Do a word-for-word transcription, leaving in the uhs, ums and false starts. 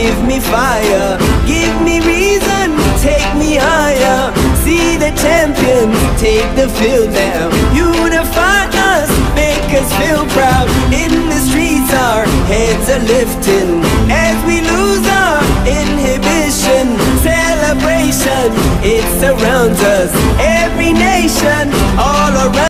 give me fire, give me reason, take me higher. See the champions take the field now. Unify us, make us feel proud. In the streets our heads are lifting as we lose our inhibition. Celebration, it surrounds us, every nation all around.